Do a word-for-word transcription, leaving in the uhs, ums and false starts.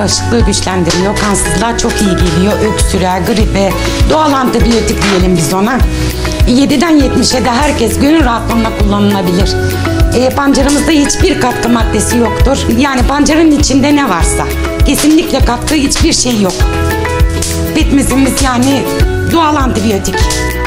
bağışıklığı güçlendiriyor. Kansızlığa çok iyi geliyor. Öksürüğe, gripe, doğal antibiyotik diyelim biz ona. yediden yetmişe de herkes gönül rahatlığında kullanılabilir. E, pancarımızda hiçbir katkı maddesi yoktur. Yani pancarın içinde ne varsa kesinlikle katkı hiçbir şey yok. Bitmesimiz yani doğal antibiyotik.